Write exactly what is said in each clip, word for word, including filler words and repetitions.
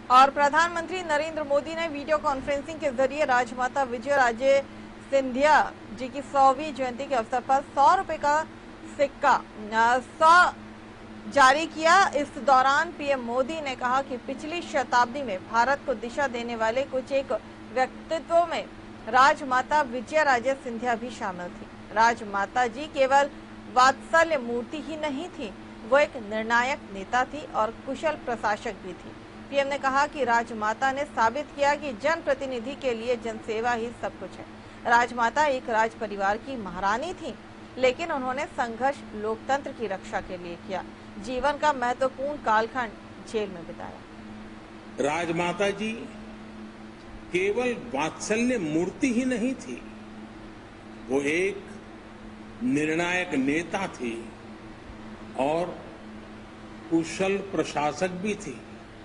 और प्रधानमंत्री नरेंद्र मोदी ने वीडियो कॉन्फ्रेंसिंग के जरिए राजमाता विजयाराजे सिंधिया जी की सौवीं जयंती के अवसर पर सौ रुपए का सिक्का सौ जारी किया। इस दौरान पीएम मोदी ने कहा कि पिछली शताब्दी में भारत को दिशा देने वाले कुछ एक व्यक्तित्वों में राजमाता विजयाराजे सिंधिया भी शामिल थी। राजमाता जी केवल वात्सल्य मूर्ति ही नहीं थी, वो एक निर्णायक नेता थी और कुशल प्रशासक भी थी। पीएम ने कहा कि राजमाता ने साबित किया कि जनप्रतिनिधि के लिए जनसेवा ही सब कुछ है। राजमाता एक राज परिवार की महारानी थी, लेकिन उन्होंने संघर्ष लोकतंत्र की रक्षा के लिए किया। जीवन का महत्वपूर्ण कालखंड जेल में बिताया। राजमाता जी केवल वात्सल्य मूर्ति ही नहीं थी, वो एक निर्णायक नेता थी और कुशल प्रशासक भी थी।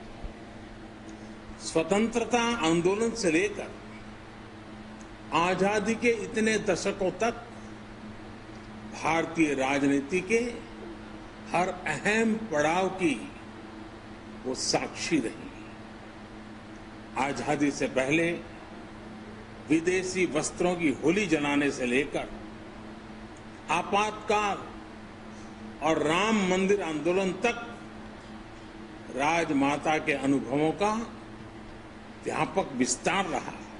स्वतंत्रता आंदोलन से लेकर आजादी के इतने दशकों तक भारतीय राजनीति के हर अहम पड़ाव की वो साक्षी रही। आजादी से पहले विदेशी वस्त्रों की होली जलाने से लेकर आपातकाल और राम मंदिर आंदोलन तक राजमाता के अनुभवों का व्यापक विस्तार रहा।